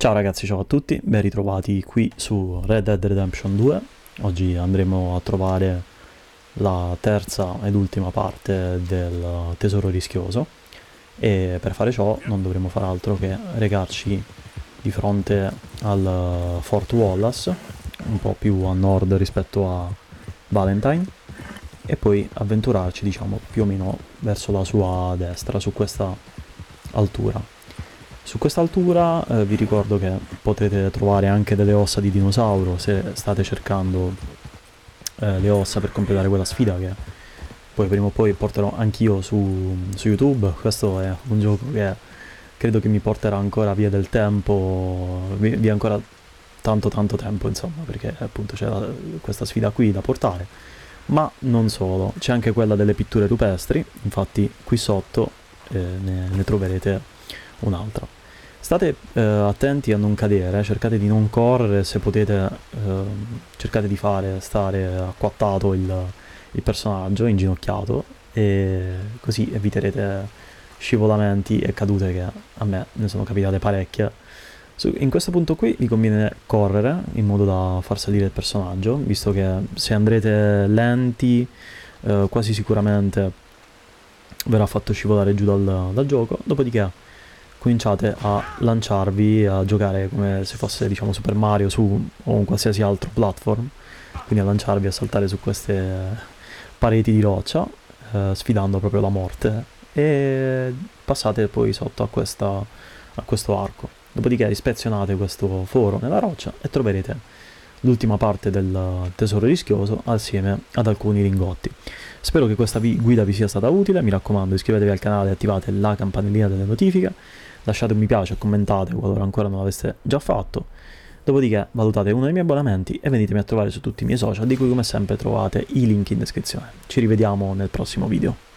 Ciao ragazzi, ciao a tutti, ben ritrovati qui su Red Dead Redemption 2. Oggi andremo a trovare la terza ed ultima parte del tesoro rischioso e per fare ciò non dovremo fare altro che recarci di fronte al Fort Wallace, un po' più a nord rispetto a Valentine, e poi avventurarci, diciamo, più o meno verso la sua destra, su questa altura. Su questa altura vi ricordo che potete trovare anche delle ossa di dinosauro se state cercando le ossa per completare quella sfida che poi prima o poi porterò anch'io su YouTube. Questo è un gioco che credo che mi porterà ancora via del tempo, via ancora tanto tempo, insomma, perché appunto c'è questa sfida qui da portare. Ma non solo, c'è anche quella delle pitture rupestri, infatti qui sotto ne troverete un'altra. State attenti a non cadere, cercate di non correre, se potete cercate di fare stare acquattato il personaggio, inginocchiato, e così eviterete scivolamenti e cadute che a me ne sono capitate parecchie. In questo punto qui vi conviene correre in modo da far salire il personaggio, visto che se andrete lenti quasi sicuramente verrà fatto scivolare giù dal gioco, dopodiché cominciate a lanciarvi, a giocare come se fosse, diciamo, Super Mario su o un qualsiasi altro platform, quindi a lanciarvi, a saltare su queste pareti di roccia, sfidando proprio la morte, e passate poi sotto a questo arco. Dopodiché ispezionate questo foro nella roccia e troverete l'ultima parte del tesoro rischioso assieme ad alcuni lingotti. Spero che questa guida vi sia stata utile, mi raccomando iscrivetevi al canale e attivate la campanellina delle notifiche, lasciate un mi piace e commentate qualora ancora non l'aveste già fatto, dopodiché valutate uno dei miei abbonamenti e venitemi a trovare su tutti i miei social, di cui come sempre trovate i link in descrizione. Ci rivediamo nel prossimo video.